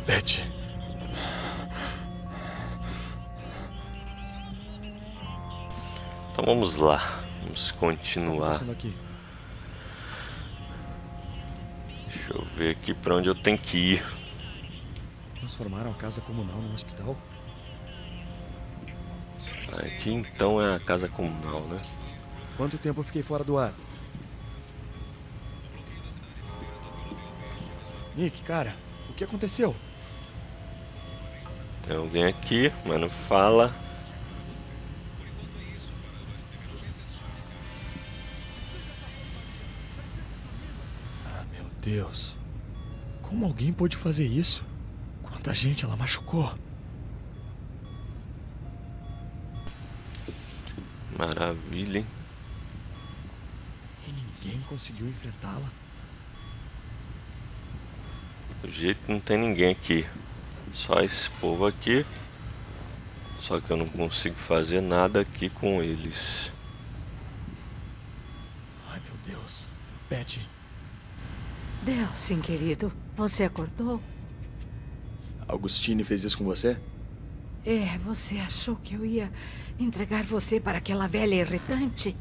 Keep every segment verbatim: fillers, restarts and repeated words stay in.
Betty. Então vamos lá. Vamos continuar. O que tá acontecendo aqui? Deixa eu ver aqui pra onde eu tenho que ir. Transformaram a casa comunal num hospital? Aqui então é a casa comunal, né? Quanto tempo eu fiquei fora do ar? Nick, cara, o que aconteceu? Tem alguém aqui, mas não fala. Ah, meu Deus. Como alguém pôde fazer isso? Quanta gente ela machucou? Maravilha, hein? E ninguém conseguiu enfrentá-la? Do jeito que não tem ninguém aqui. Só esse povo aqui. Só que eu não consigo fazer nada aqui com eles. Ai, meu Deus. Betty. Delsin, querido, você acordou? Augustine fez isso com você? É, você achou que eu ia entregar você para aquela velha irritante?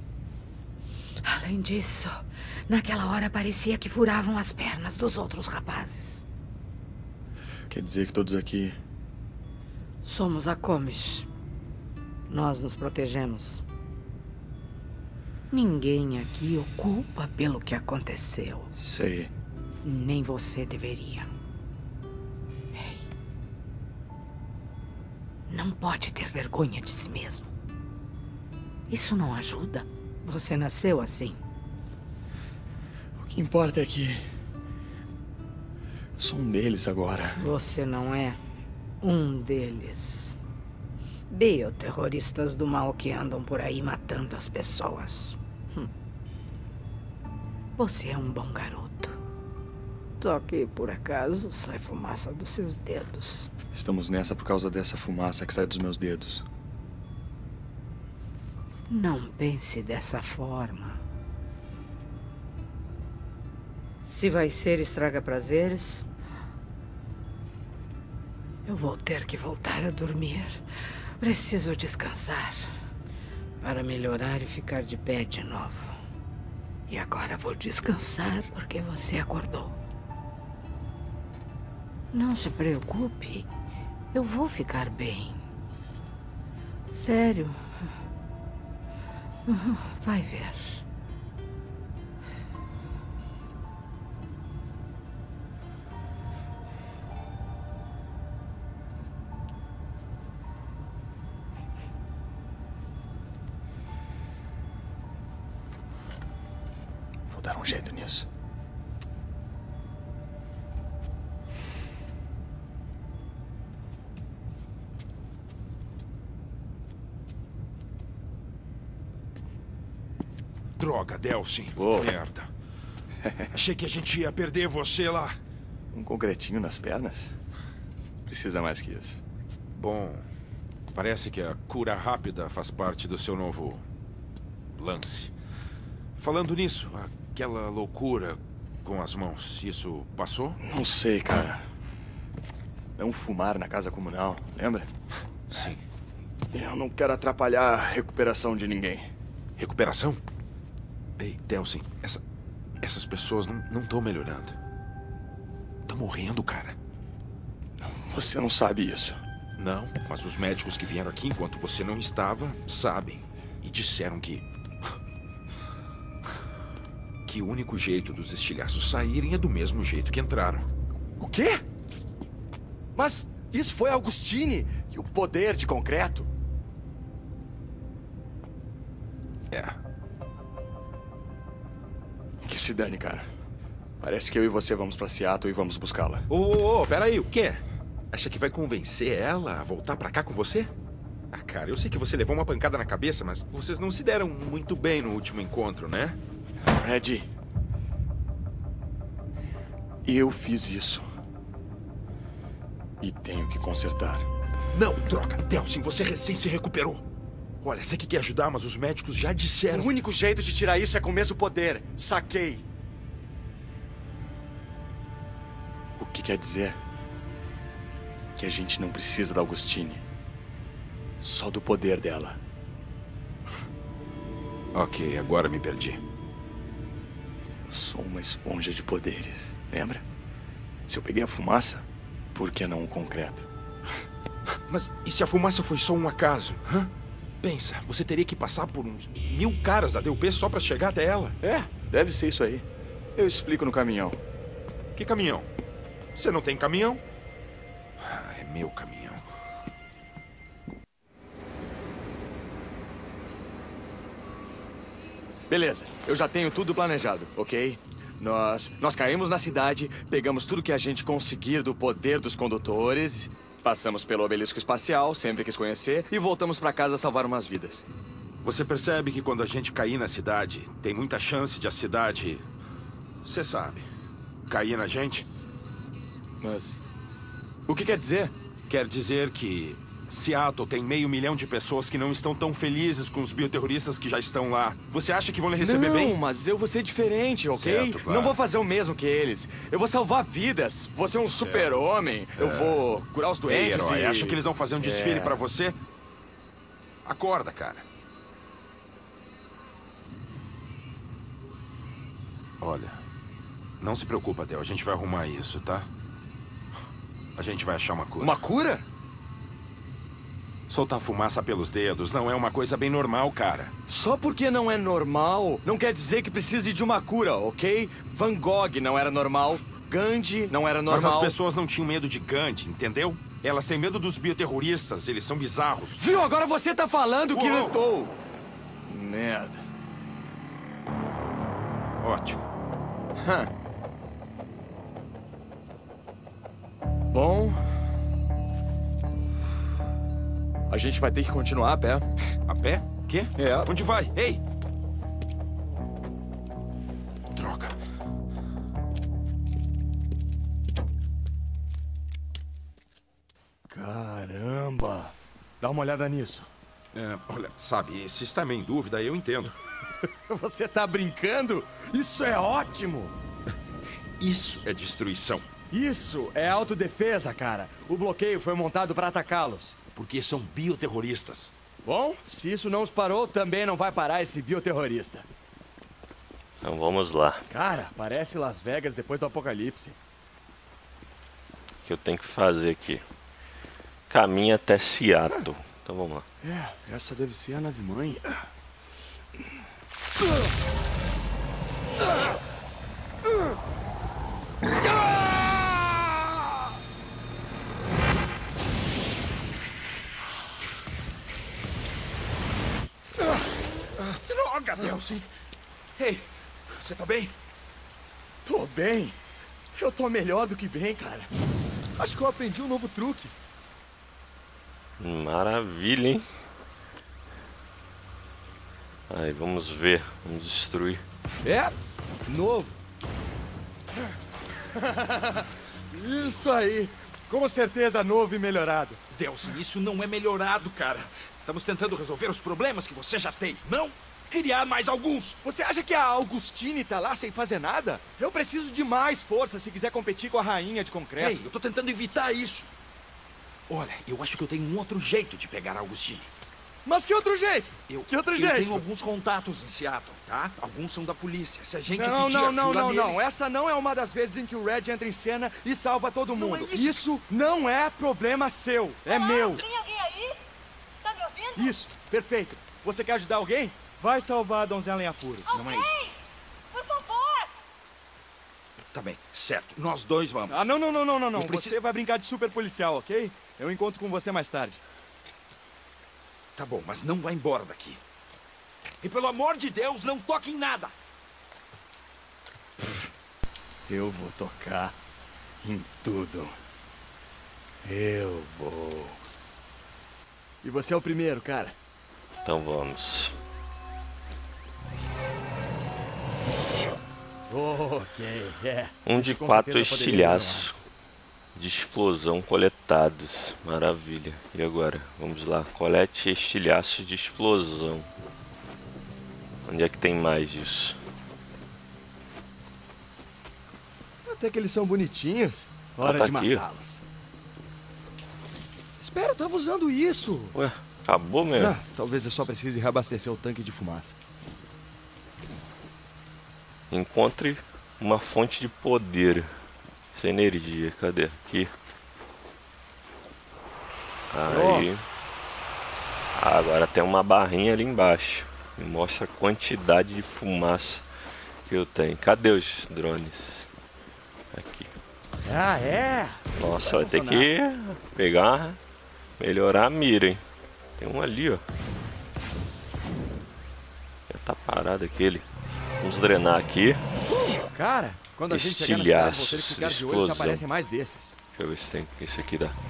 Além disso, naquela hora parecia que furavam as pernas dos outros rapazes. Quer dizer que todos aqui... Somos a Comish. Nós nos protegemos. Ninguém aqui o culpa pelo que aconteceu. Sei. Nem você deveria. Ei. Não pode ter vergonha de si mesmo. Isso não ajuda. Você nasceu assim. O que importa é que... eu sou um deles agora. Você não é um deles. Bioterroristas do mal que andam por aí matando as pessoas. Hum. Você é um bom garoto. Só que, por acaso, sai fumaça dos seus dedos. Estamos nessa por causa dessa fumaça que sai dos meus dedos. Não pense dessa forma. Se vai ser estraga-prazeres, eu vou ter que voltar a dormir. Preciso descansar para melhorar e ficar de pé de novo. E agora vou descansar porque você acordou. Não se preocupe. Eu vou ficar bem. Sério. Vai ver. Vou dar um jeito nisso. Droga, Delsin. Uou. Merda. Achei que a gente ia perder você lá. Um concretinho nas pernas? Precisa mais que isso. Bom, parece que a cura rápida faz parte do seu novo lance. Falando nisso, aquela loucura com as mãos, isso passou? Não sei, cara. Não fumar na casa comunal, lembra? Sim. Eu não quero atrapalhar a recuperação de ninguém. Recuperação? Ei, Delsin, essa, essas pessoas não estão melhorando. Estão morrendo, cara. Você não sabe isso. Não, mas os médicos que vieram aqui enquanto você não estava, sabem. E disseram que... que o único jeito dos estilhaços saírem é do mesmo jeito que entraram. O quê? Mas isso foi Augustine e o poder de concreto. É. Que se dane, cara. Parece que eu e você vamos pra Seattle e vamos buscá-la. Ô, ô, ô, peraí, o quê? Acha que vai convencer ela a voltar pra cá com você? Ah, cara, eu sei que você levou uma pancada na cabeça, mas vocês não se deram muito bem no último encontro, né? Ed, eu fiz isso. E tenho que consertar. Não, droga, Delsin, você recém se recuperou. Olha, sei que quer ajudar, mas os médicos já disseram... O único jeito de tirar isso é com o mesmo poder. Saquei. O que quer dizer? que a gente não precisa da Augustine. Só do poder dela. Ok, agora me perdi. Eu sou uma esponja de poderes, lembra? Se eu peguei a fumaça, por que não o concreto? Mas e se a fumaça foi só um acaso? Hã? Pensa, você teria que passar por uns mil caras da D U P só pra chegar até ela. É, deve ser isso aí. Eu explico no caminhão. Que caminhão? Você não tem caminhão? Ah, é meu caminhão. Beleza, eu já tenho tudo planejado, ok? Nós, nós caímos na cidade, pegamos tudo que a gente conseguir do poder dos condutores, passamos pelo obelisco espacial, sempre quis conhecer, e voltamos pra casa salvar umas vidas. Você percebe que quando a gente cair na cidade, tem muita chance de a cidade... Você sabe, cair na gente? Mas o que quer dizer? Quer dizer que Seattle tem meio milhão de pessoas que não estão tão felizes com os bioterroristas que já estão lá. Você acha que vão lhe receber não, bem? Não, mas eu vou ser diferente, ok? Certo, claro. Não vou fazer o mesmo que eles. Eu vou salvar vidas. Vou ser um super-homem. Eu é. vou curar os doentes. Ei, herói, e... acha que eles vão fazer um desfile é. pra você? Acorda, cara. Olha, não se preocupa, Del. A gente vai arrumar isso, tá? A gente vai achar uma cura. Uma cura? Soltar fumaça pelos dedos não é uma coisa bem normal, cara. Só porque não é normal, não quer dizer que precise de uma cura, ok? Van Gogh não era normal, Gandhi não era normal. Mas as pessoas não tinham medo de Gandhi, entendeu? Elas têm medo dos bioterroristas, eles são bizarros. Viu? Agora você tá falando que... Uou. Oh. Merda. Ótimo. Huh. Bom... A gente vai ter que continuar a pé. A pé? Quê? É. Onde vai? Ei! Droga. Caramba! Dá uma olhada nisso. É, olha, sabe, se está meio em dúvida, eu entendo. Você tá brincando? Isso é ótimo! Isso é destruição. Isso é autodefesa, cara. O bloqueio foi montado para atacá-los. Porque são bioterroristas. Bom, se isso não os parou, também não vai parar esse bioterrorista. Então vamos lá. Cara, parece Las Vegas depois do apocalipse. O que eu tenho que fazer aqui? Caminho até Seattle. Então vamos lá. É, essa deve ser a nave-mãe. Droga, Deus! Ei, você tá bem? Tô bem. Eu tô melhor do que bem, cara. Acho que eu aprendi um novo truque. Maravilha, hein? Aí, vamos ver. Vamos destruir. É, novo. Isso aí. Com certeza novo e melhorado. Deus, isso não é melhorado, cara. Estamos tentando resolver os problemas que você já tem, não criar mais alguns. Você acha que a Augustine tá lá sem fazer nada? Eu preciso de mais força se quiser competir com a rainha de concreto. Ei, eu tô tentando evitar isso. Olha, eu acho que eu tenho um outro jeito de pegar a Augustine. Mas que outro jeito? Eu, que outro eu jeito? Eu tenho alguns contatos em Seattle, tá? Alguns são da polícia. Se a gente não, pedir não, não, ajuda não, neles... não. Essa não é uma das vezes em que o Red entra em cena e salva todo mundo. Não é isso. Isso não é problema seu. É Olá, meu. Tem alguém aí? Tá me ouvindo? Isso, perfeito. Você quer ajudar alguém? Vai salvar a donzela em apuro. Alguém? Não é isso. Por favor! Tá bem, certo. Nós dois vamos. Ah, não, não, não, não, não, não. preciso- Você vai brincar de super policial, ok? Eu encontro com você mais tarde. Tá bom, mas não vá embora daqui. E pelo amor de Deus, não toque em nada. Eu vou tocar em tudo. Eu vou. E você é o primeiro, cara. Então vamos. Ok, é. Um de Você com quatro certeza poderia estilhaços de explosão coletados. Maravilha. E agora? Vamos lá. Colete estilhaços de explosão. Onde é que tem mais disso? Até que eles são bonitinhos. Hora Ah, tá de aqui. matá-los. Espera, eu tava usando isso. Ué, acabou mesmo? Ah, talvez eu só precise reabastecer o tanque de fumaça. Encontre uma fonte de poder. Essa energia, cadê? Aqui. Aí. Ah, agora tem uma barrinha ali embaixo. Me mostra a quantidade de fumaça que eu tenho. Cadê os drones? Aqui. Ah, é? Nossa, vai, vai ter que pegar, melhorar a mira, hein? Tem um ali, ó. Já tá parado aquele. Vamos drenar aqui. Cara, quando a gente chegar na cidade, vou ter que ficar de olho se aparecem mais desses. Deixa eu ver se tem esse aqui dá.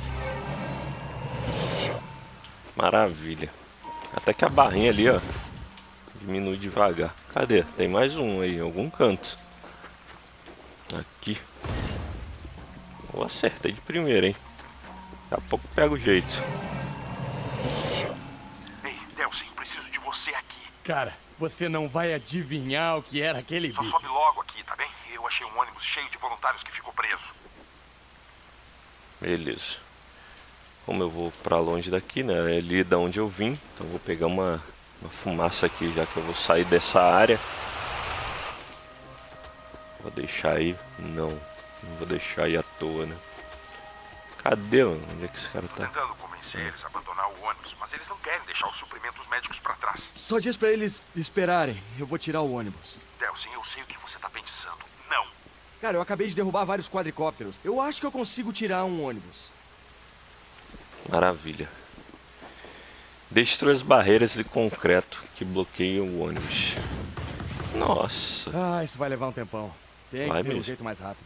Maravilha. Até que a barrinha ali, ó, diminui devagar. Cadê? Tem mais um aí, em algum canto. Aqui. Eu acertei de primeira, hein? Daqui a pouco pega o jeito. Ei, Delsin, preciso de você aqui. Cara, você não vai adivinhar o que era aquele Só bicho. sobe logo aqui, tá bem? Eu achei um ônibus cheio de voluntários que ficou preso. Beleza. Como eu vou pra longe daqui, né? É ali da onde eu vim. Então eu vou pegar uma, uma fumaça aqui, já que eu vou sair dessa área. Vou deixar aí. Não. Não vou deixar aí à toa, né? Cadê? Mano? Onde é que esse cara tá? Tô tentando convencer eles a abandonar o ônibus, mas eles não querem deixar os suprimentos médicos pra trás. Só diz pra eles esperarem. Eu vou tirar o ônibus. Delsin, eu sei o que você tá pensando. Não. Cara, eu acabei de derrubar vários quadricópteros. Eu acho que eu consigo tirar um ônibus. Maravilha. Destrua as barreiras de concreto que bloqueiam o ônibus. Nossa. Ah, isso vai levar um tempão. Tem Vai que ter um mesmo. jeito mais rápido.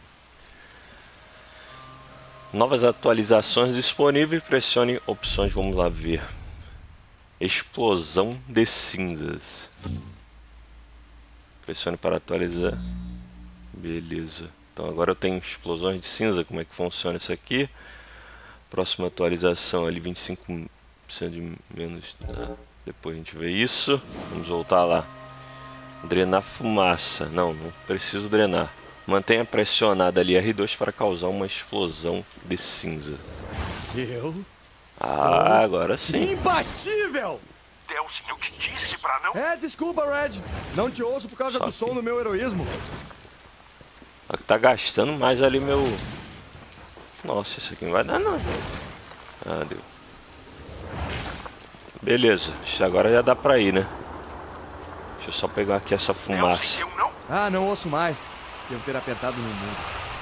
Novas atualizações disponíveis. Pressione opções. Vamos lá ver. Explosão de cinzas. Pressione para atualizar. Beleza. Então agora eu tenho explosões de cinza. Como é que funciona isso aqui? Próxima atualização ali, vinte e cinco por cento de menos. Ah, depois a gente vê isso. Vamos voltar lá. Drenar fumaça. Não, não preciso drenar. Mantenha pressionada ali R dois para causar uma explosão de cinza. Eu? Ah, agora sim. Imbatível! Delsin, eu te disse pra não... É, desculpa, Red. Não te ouço por causa Só do que- som do meu heroísmo. Tá gastando mais ali meu... Nossa, isso aqui não vai dar não. Ah, deu. Beleza, isso agora já dá pra ir, né? Deixa eu só pegar aqui essa Delsin, fumaça. eu não... Ah, não ouço mais. Devo ter apertado no mundo.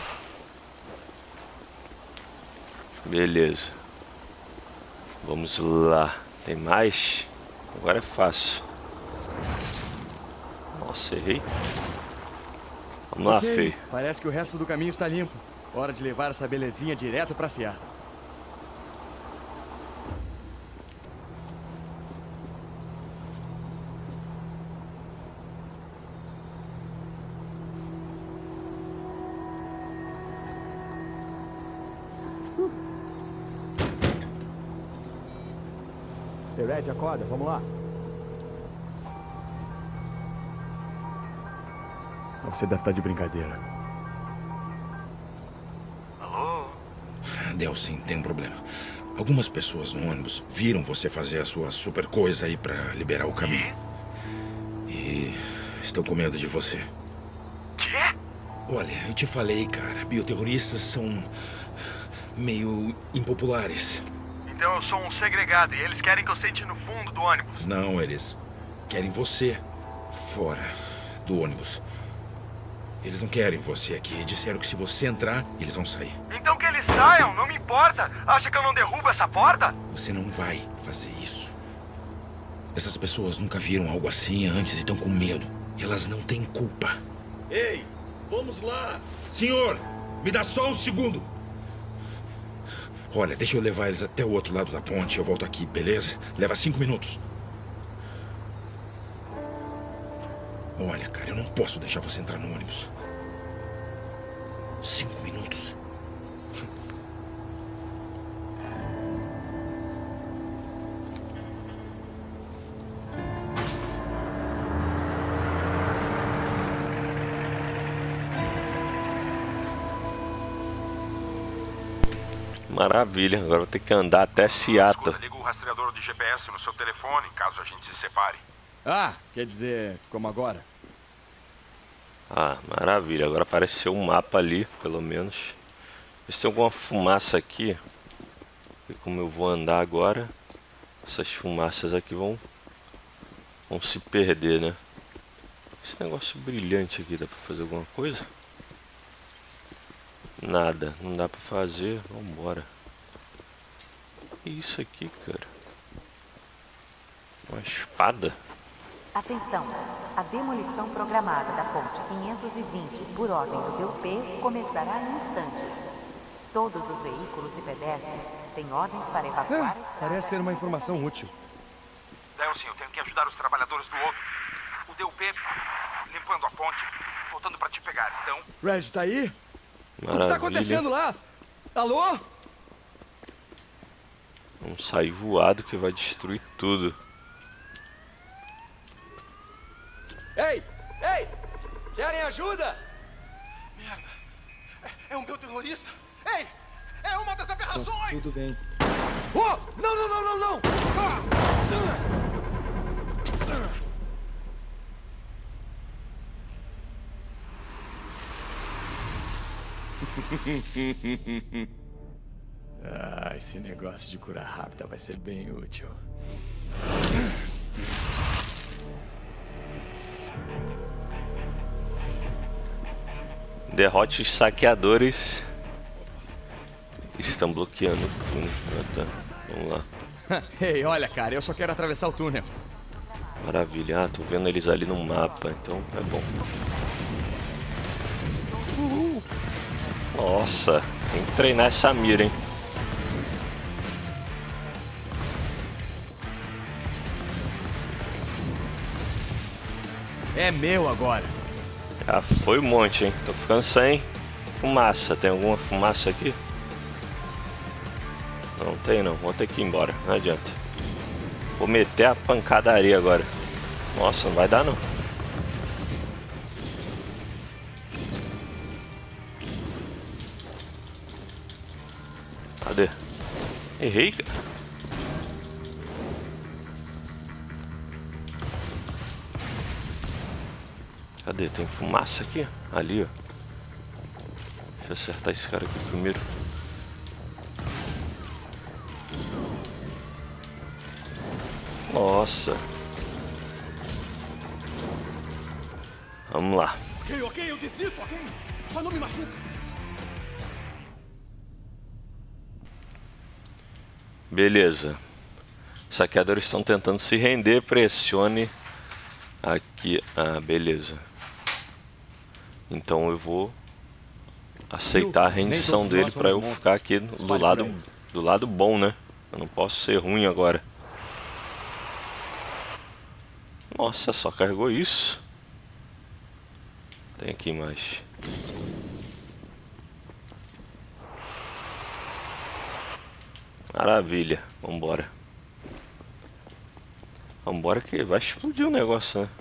Beleza. Vamos lá. Tem mais? Agora é fácil. Nossa, errei. Vamos lá, Ok, Fei. parece que o resto do caminho está limpo. Hora de levar essa belezinha direto pra Seattle. Ei, Red, acorda, vamos lá. Você deve estar de brincadeira. Alô? Delsin, tem um problema. Algumas pessoas no ônibus viram você fazer a sua super coisa aí pra liberar o caminho. E estão com medo de você. Quê? Olha, eu te falei, cara, bioterroristas são meio impopulares. Então eu sou um segregado e eles querem que eu sente no fundo do ônibus. Não, eles querem você fora do ônibus. Eles não querem você aqui. Disseram que se você entrar, eles vão sair. Então que eles saiam, não me importa. Acha que eu não derrubo essa porta? Você não vai fazer isso. Essas pessoas nunca viram algo assim antes e estão com medo. Elas não têm culpa. Ei, vamos lá. Senhor, me dá só um segundo. Olha, deixa eu levar eles até o outro lado da ponte. Eu volto aqui, beleza? Leva cinco minutos. Olha, cara, eu não posso deixar você entrar no ônibus. Cinco minutos. Maravilha, agora vou ter que andar até Seattle. Escuta, liga o rastreador de G P S no seu telefone, caso a gente se separe. Ah, quer dizer, como agora? Ah, maravilha, agora apareceu um mapa ali, pelo menos. Ver se tem alguma fumaça aqui. E como eu vou andar agora, essas fumaças aqui vão, vão se perder, né? Esse negócio brilhante aqui, dá pra fazer alguma coisa? Nada, não dá pra fazer, vambora. Que isso aqui, cara? Uma espada? Atenção, a demolição programada da ponte quinhentos e vinte por ordem do D U P começará em instantes. Todos os veículos e pedestres têm ordens para evacuar. Ah, parece ser uma informação útil. Delsin, eu tenho que ajudar os trabalhadores do outro. O D U P limpando a ponte, voltando pra te pegar, então... Reg, tá aí? Maravilha. O que tá acontecendo lá? Alô? Vamos sair voado que vai destruir tudo. Ei! Ei! Querem ajuda? Merda! É, é o meu terrorista! Ei! É uma das aberrações! Tudo bem. Oh! Não, não, não, não, não! Ah, esse negócio de cura rápida vai ser bem útil. Derrote os saqueadores. Estão bloqueando o túnel. Ah, tá. Vamos lá. Ei, olha, cara, eu só quero atravessar o túnel. Maravilha. Ah, tô vendo eles ali no mapa, então é bom. Uhul. Nossa, tem que treinar essa mira, hein? É meu agora. Já foi um monte, hein? Tô ficando sem fumaça. Tem alguma fumaça aqui? Não tem não. Vou ter que ir embora. Não adianta. Vou meter a pancadaria agora. Nossa, não vai dar não. Cadê? Errei, cara. Cadê? Tem fumaça aqui? Ali, ó. Deixa eu acertar esse cara aqui primeiro. Nossa. Vamos lá. Ok, ok, eu desisto, ok? Só não me machuca. Beleza. Os saqueadores estão tentando se render. Pressione aqui. Ah, beleza. Então eu vou aceitar a rendição dele para eu ficar aqui do lado, do lado bom, né? Eu não posso ser ruim agora. Nossa, só carregou isso. Tem aqui mais. Maravilha, vambora. Vambora que vai explodir o negócio, né?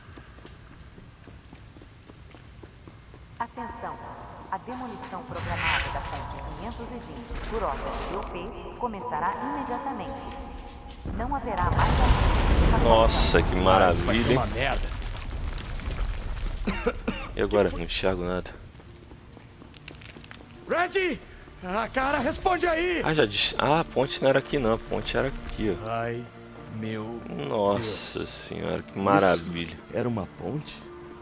Atenção, a demolição programada da ponte quinhentos e vinte por ordem do D U P começará imediatamente. Não haverá mais ações. Nossa, que maravilha. Vai ser uma merda. E agora? Não enxergo nada. Reggie! Ah, cara, responde aí! Ah, já disse. Ah, a ponte não era aqui não, a ponte era aqui, ó. Ai, meu Nossa Deus. senhora, que maravilha. Isso era uma ponte?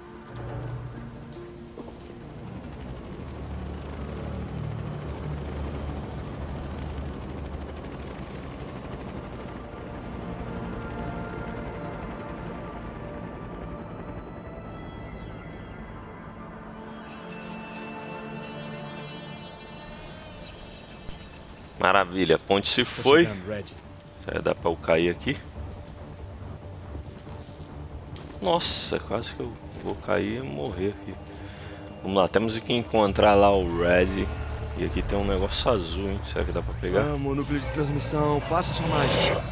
Maravilha, a ponte se Tô foi. chegando, Reggie. É, dá pra eu cair aqui? Nossa, quase que eu vou cair e morrer aqui. Vamos lá, temos que encontrar lá o Red. E aqui tem um negócio azul, hein? Será que dá pra pegar? Vamos, núcleo de transmissão, faça sua mágica.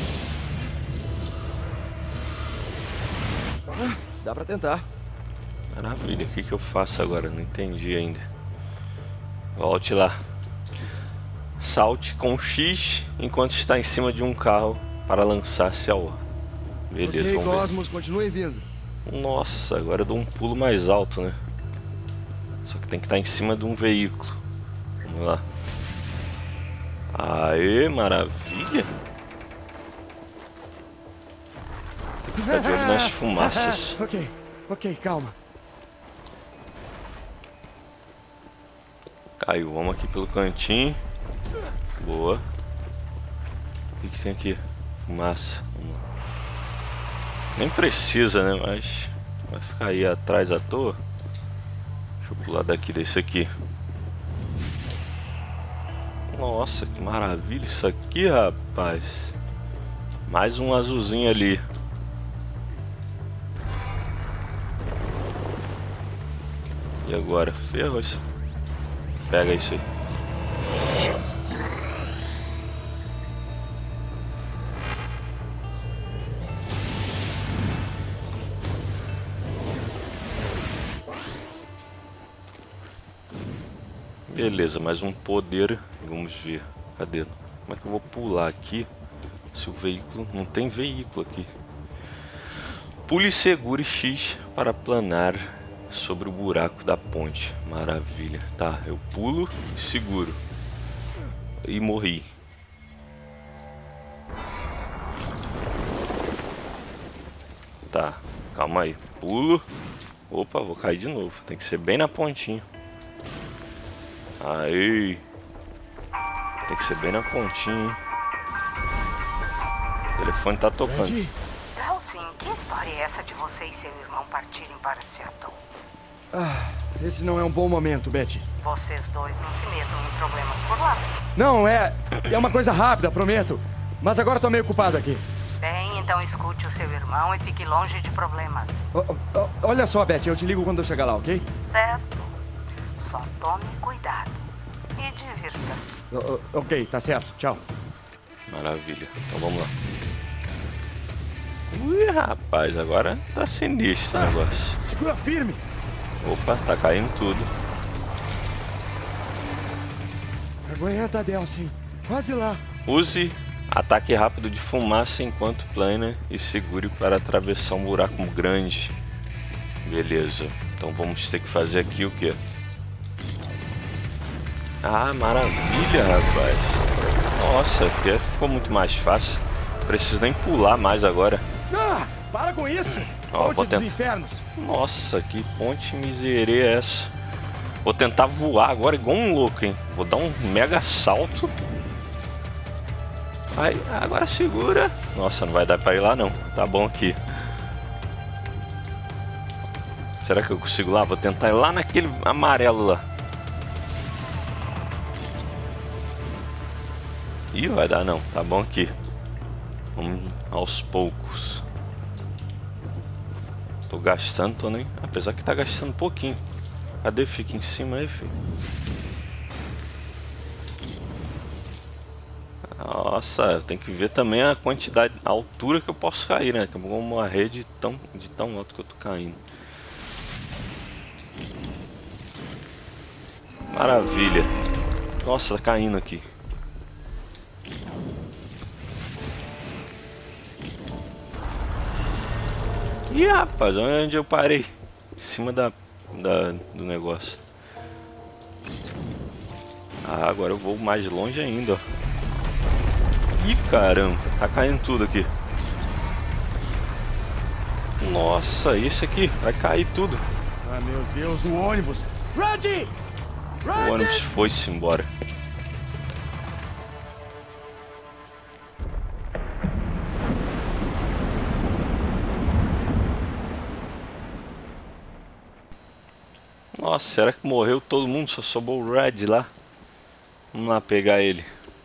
Ah, dá pra tentar. Maravilha, o que, que eu faço agora? Não entendi ainda. Volte lá. Salte com X enquanto está em cima de um carro para lançar-se ao ar. Beleza, Ok, vamos Cosmos, continue vindo. ver. Nossa, agora eu dou um pulo mais alto, né? Só que tem que estar em cima de um veículo. Vamos lá. Aê, maravilha. Tem que ficar de olho nas fumaças. Ok, ok, calma. Caiu, vamos aqui pelo cantinho. Boa. O que, que tem aqui? Fumaça. Vamos lá. Nem precisa, né? Mas vai ficar aí atrás à toa. Deixa eu pular daqui desse aqui. Nossa, que maravilha isso aqui, rapaz. Mais um azulzinho ali. E agora? Ferrou isso. Pega isso aí. Beleza, mais um poder. Vamos ver. Cadê? Como é que eu vou pular aqui? Se o veículo... Não tem veículo aqui. Pule e segure X para planar sobre o buraco da ponte. Maravilha. Tá, eu pulo e seguro. E morri. Tá, calma aí. Pulo. Opa, vou cair de novo. Tem que ser bem na pontinha. Aí. Tem que ser bem na pontinha, hein? O telefone tá tocando. Delsin, que história é essa de você e seu irmão partirem para Seattle? Ah, esse não é um bom momento, Betty. Vocês dois não se metam em problemas por lá. Não, é... É uma coisa rápida, prometo. Mas agora tô meio ocupado aqui. Bem, então escute o seu irmão e fique longe de problemas. O- o- olha só, Betty, eu te ligo quando eu chegar lá, ok? Certo? Só tome cuidado. E divirta. O- o- ok, tá certo. Tchau. Maravilha. Então vamos lá. Ui, rapaz, agora tá sinistro o negócio. Segura firme. Opa, tá caindo tudo. Aguenta, Delsin. Quase lá. Use ataque rápido de fumaça enquanto plana e segure para atravessar um buraco grande. Beleza. Então vamos ter que fazer aqui o quê? Ah, maravilha, rapaz. Nossa, aqui ficou muito mais fácil. Não preciso nem pular mais agora. Ah, para com isso. Ó, Ponte vou dos tentar. infernos. Nossa, que ponte miserê é essa? Vou tentar voar agora igual um louco, hein? Vou dar um mega salto. Aí, agora segura. Nossa, não vai dar pra ir lá não. Tá bom aqui. Será que eu consigo lá? Vou tentar ir lá naquele amarelo lá. Ih, vai dar não. Tá bom aqui. Vamos aos poucos. Tô gastando, tô nem... Apesar que tá gastando pouquinho. Cadê? Fica em cima aí, filho. Nossa, tem que ver também a quantidade, a altura que eu posso cair, né? Que eu vou morrer de tão, de tão alto que eu tô caindo. Maravilha. Nossa, tá caindo aqui. Ih, rapaz, olha onde eu parei. Em cima da, da, do negócio. Ah, agora eu vou mais longe ainda, ó. Ih, caramba, tá caindo tudo aqui. Nossa, esse aqui vai cair tudo. Ah, meu Deus, o ônibus. Reggie! O ônibus foi-se embora. Nossa, será que morreu todo mundo? Só sobrou o Red lá. Vamos lá pegar ele.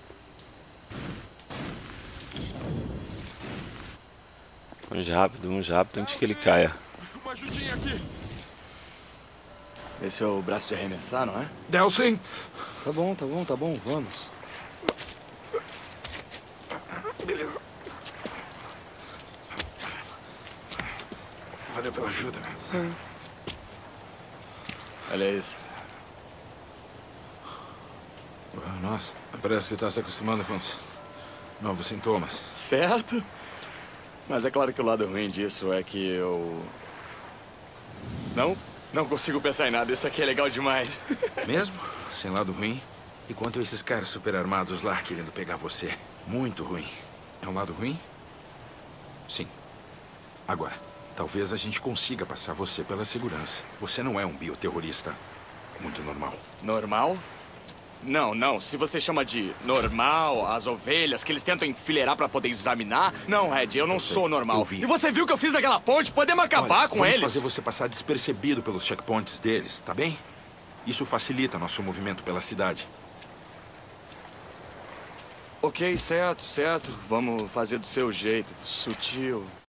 Vamos rápido, vamos rápido antes que ele caia. Uma ajudinha aqui. Esse é o braço de arremessar, não é? Delsin. Tá bom, tá bom, tá bom, vamos. Beleza. Valeu pela ajuda. Olha isso. Nossa, parece que está se acostumando com os novos sintomas. Certo. Mas é claro que o lado ruim disso é que eu... Não, não consigo pensar em nada. Isso aqui é legal demais. Mesmo? Sem lado ruim? E quanto a esses caras super armados lá querendo pegar você? Muito ruim. É um lado ruim? Sim. Agora, talvez a gente consiga passar você pela segurança. Você não é um bioterrorista. Muito normal. Normal? Não, não. Se você chama de normal as ovelhas que eles tentam enfileirar pra poder examinar... Não, Red, eu não sou normal. Eu vi. E você viu que eu fiz naquela ponte? Podemos acabar Olha, com vamos eles. fazer você passar despercebido pelos checkpoints deles, tá bem? Isso facilita nosso movimento pela cidade. Ok, certo, certo. Vamos fazer do seu jeito, sutil.